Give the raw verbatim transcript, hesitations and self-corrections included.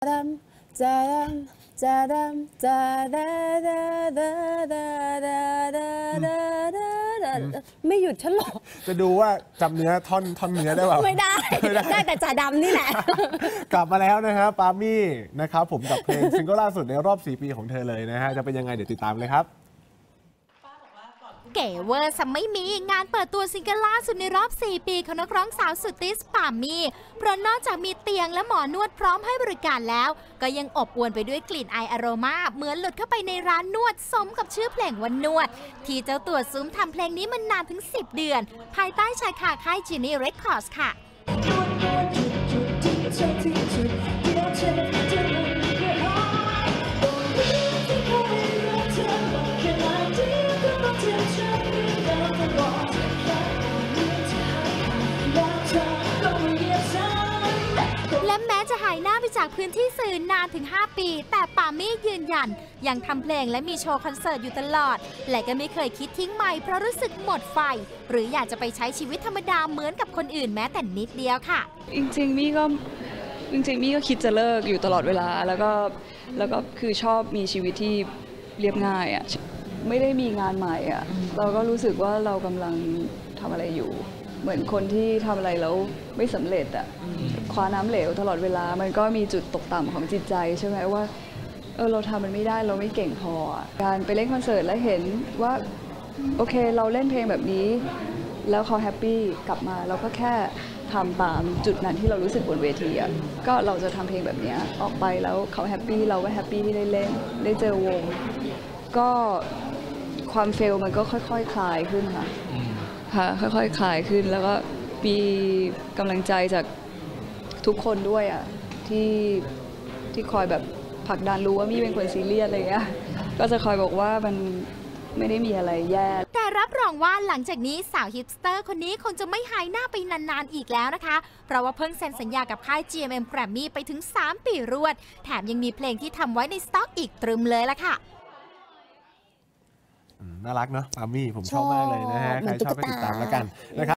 ไม่หยุดฉันหรอกจะดูว่าจำเนื้อท่อนท่อนเนื้อได้เปล่าไม่ได้ได้แต่จ่าดำนี่แหละกลับมาแล้วนะครับปามี่นะครับผมกับเพลงซิงเกิลล่าสุดในรอบสี่ปีของเธอเลยนะฮะจะเป็นยังไงเดี๋ยวติดตามเลยครับเก๋เวอร์จะไม่มีงานเปิดตัวซิงเกิลล่าสุดในรอบสี่ปีของนักร้องสาวสุดติสปามี่เพราะนอกจากมีเตียงและหมอนวดพร้อมให้บริการแล้วก็ยังอบอวลไปด้วยกลิ่นไออโรมาเหมือนหลุดเข้าไปในร้านนวดสมกับชื่อเพลงว่านวดที่เจ้าตัวซุ้มทำเพลงนี้มันนานถึงสิบเดือนภายใต้ชายคาค่ายจีนี่เรคคอร์ดค่ะและแม้จะหายหน้าไปจากพื้นที่สื่อนานถึงห้าปีแต่ปามี่ยืนยันยังทำเพลงและมีโชว์คอนเสิร์ตอยู่ตลอดและก็ไม่เคยคิดทิ้งไมค์เพราะรู้สึกหมดไฟหรืออยากจะไปใช้ชีวิตธรรมดาเหมือนกับคนอื่นแม้แต่นิดเดียวค่ะจริงๆมี่ก็จริงๆมี่ก็คิดจะเลิกอยู่ตลอดเวลาแล้วก็แล้วก็คือชอบมีชีวิตที่เรียบง่ายอ่ะไม่ได้มีงานใหม่อ่ะเราก็รู้สึกว่าเรากำลังทำอะไรอยู่เหมือนคนที่ทำอะไรแล้วไม่สำเร็จอ่ะคว้าน้ำเหลวตลอดเวลามันก็มีจุดตกต่ำของจิตใจใช่ไหมว่าเออเราทำมันไม่ได้เราไม่เก่งพอการไปเล่นคอนเสิร์ตแล้วเห็นว่าโอเคเราเล่นเพลงแบบนี้แล้วเขาแฮปปี้กลับมาเราก็แค่ทำตามจุดนั้นที่เรารู้สึกบนเวทีอ่ะก็เราจะทำเพลงแบบนี้ออกไปแล้วเขาแฮปปี้เราก็แฮปปี้ที่ได้เล่นได้เจอวงก็ความเฟลมันก็ค่อยๆ ค, คลายขึ้นค่ะค่ะค่อยๆ ค, คลายขึ้นแล้วก็มีกำลังใจจากทุกคนด้วยอ่ะที่ที่คอยแบบผลักดันรู้ว่ามี่เป็นคนซีเรียสอะไรเงี้ยก็จะคอยบอกว่ามันไม่ได้มีอะไรแย่แต่รับรองว่าหลังจากนี้สาวฮิปสเตอร์คนนี้คงจะไม่หายหน้าไปนานๆอีกแล้วนะคะเพราะว่าเพิ่งเซ็นสัญญากับค่าย จี เอ็ม เอ็ม Grammy ไปถึงสามปีรวดแถมยังมีเพลงที่ทำไว้ในสต็อกอีกตรึมเลยละค่ะน่ารักเนาะปามี่ผมชอบมากเลยนะฮะใครชอบไปติดตามแล้วกันนะครับ